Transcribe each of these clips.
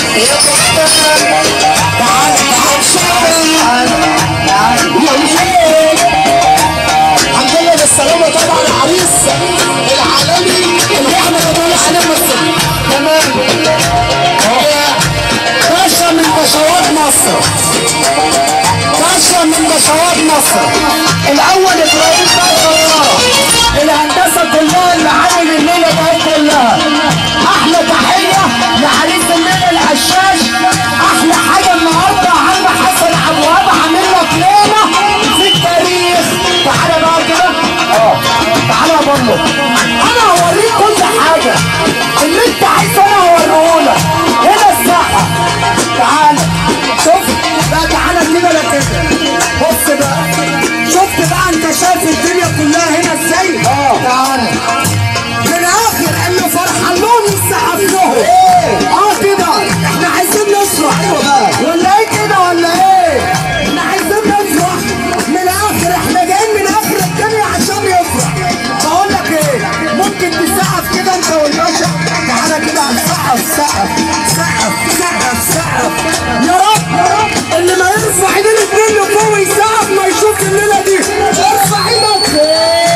تعال الحمد لله بالسلامة طبعا العريس العالمي اللي احنا بنقول عليه مصر تمام. باشا من باشوات مصر، باشا من باشوات مصر الاول ابراهيم باشا الهندسه كلها اللي عامل الليله دي كلها. احلى تحيه لعريس الليله القشاش. احلى حاجه النهارده عم حسن ابو وهاب عامل لك ليله في التاريخ. تعالى بقى كده تعالى يا بابا انا هوريك كل حاجه اللي انت عايزه انا هوريهولك. هنا الساحه تعالى شوف بقى، تعالى كده لا كده. بص بقى شفت بقى انت شايف الدنيا كلها هنا ازاي؟ تعالى من الاخر اللي فرحان لهم يسقف لهم. كده احنا عايزين نفرح ولا ايه كده ولا ايه؟ احنا عايزين نفرح من الاخر، احنا جايين من اخر الدنيا عشان نفرح. بقول لك ايه، ممكن تسقف كده انت والباشا. تعالى كده هنسقف سقف سقف سقف سقف. يا رب يا رب اللي ما يرفع ايدين الاتنين لفوق ويسقف ما يشوف الليله دي. ارفع ايدك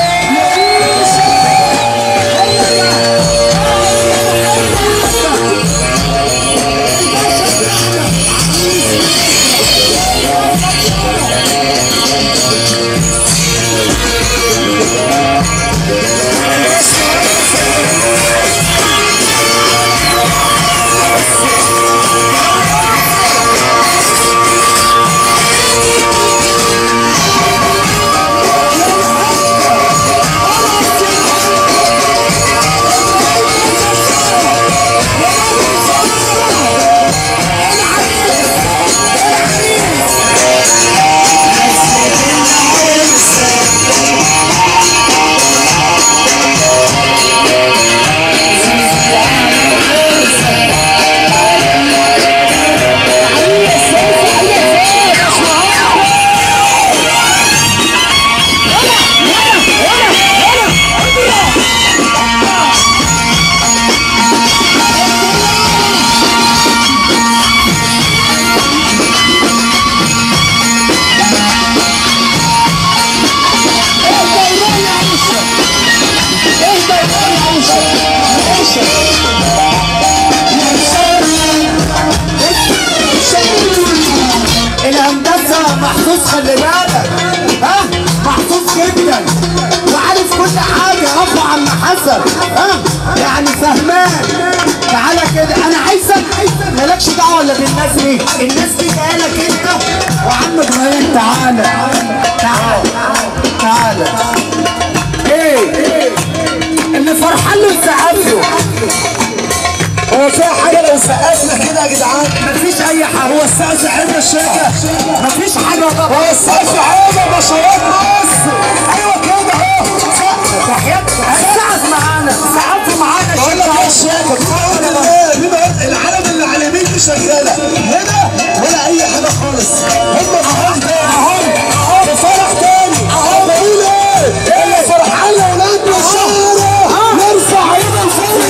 محظوظ. خلي بالك محظوظ جدا وعارف كل حاجه. ابو عم حسن يعني فهمان. تعالى كده انا عايزك مالكش دعوه ولا بالناس دي، الناس دي جايلك انت وعم ابراهيم. تعالى تعالى تعالى. ايه اللي فرحان له يسقف له. هو في حاجه لو سقفنا كده يا جدعان؟ مفيش اي حاجه. هو السقف عند الشركه؟ مفيش حاجه طبعا. هو السقف عند بشوات مصر. ايوه كده اهو. السقف معانا، سقفوا معانا. بقول لك ايه الشركه بما العلم اللي على اليمين دي شغاله هنا ولا اي حاجه خالص. هم فرح تاني اهو فرح تاني اهو. بقول ايه اللي فرحان يا ولاد بشاره نرفع ايدنا لفوق.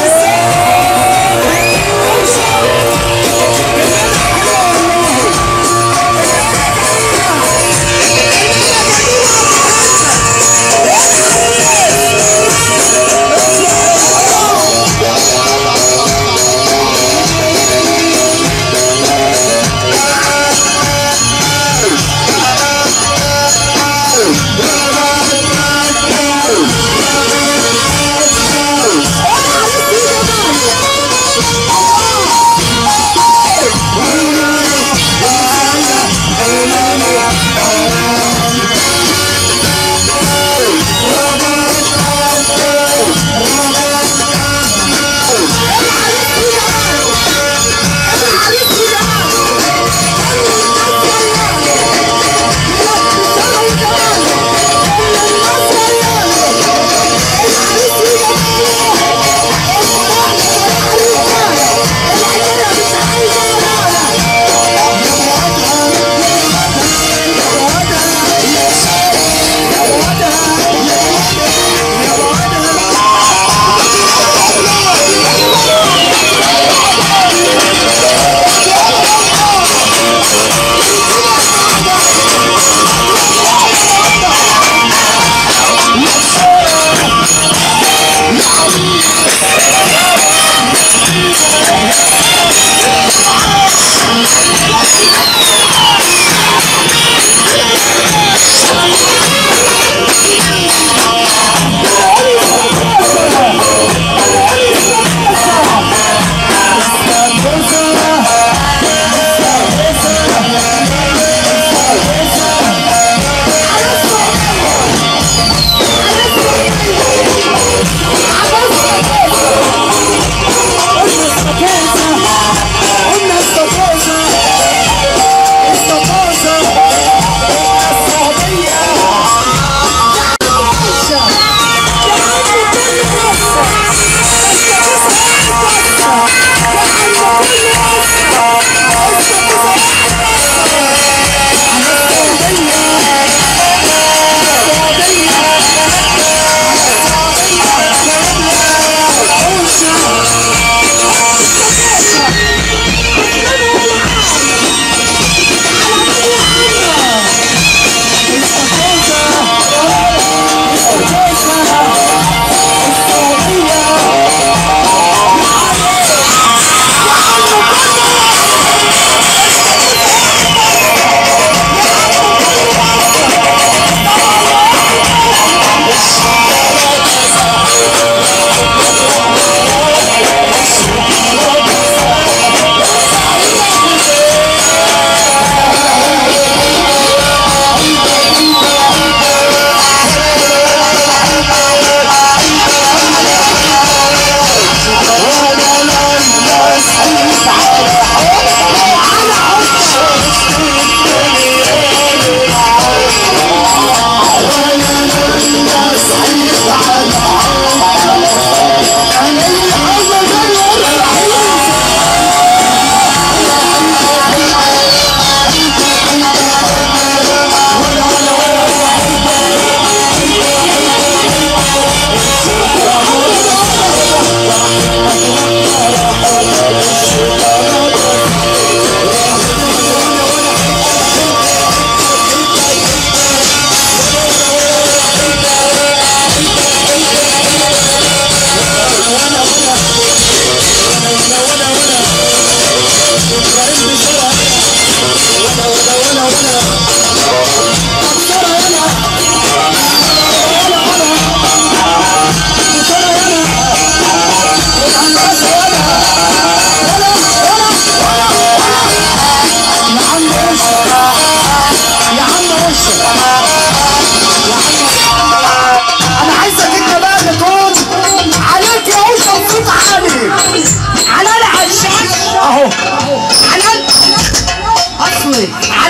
علي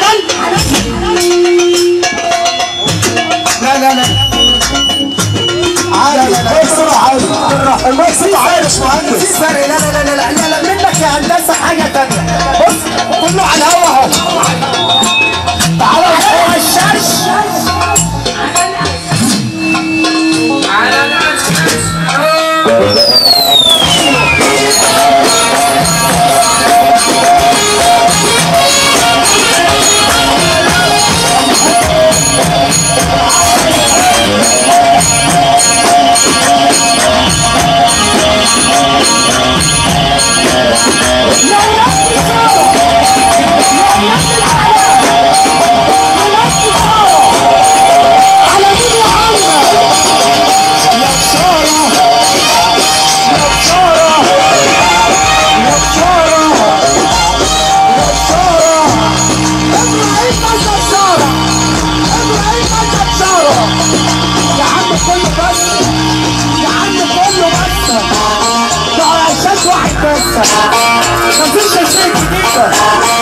لا لا لا عادي المصري عادي المصري عادي مش مهندس في فرق لا لا لا لا لا لا منك يا هندسه حاجه ثانيه بص كله على الهوا اهو تعالى على الشاش مفيش شاشات جديدة